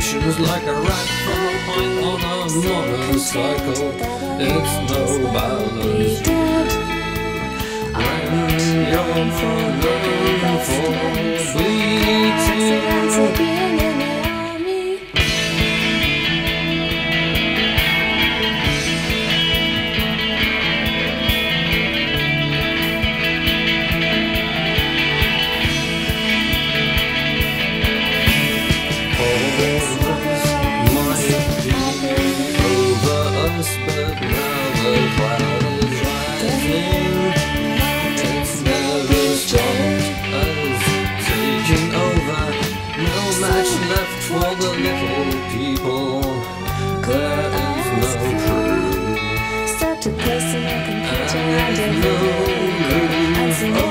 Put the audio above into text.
Emotions like a rat from a point on a motorcycle. It's no balance when you're known for bleeding. But now the cloud is rising. It's never stopped us taking over. No match left for the little people. There is no proof. Start to place in your computer and no proof.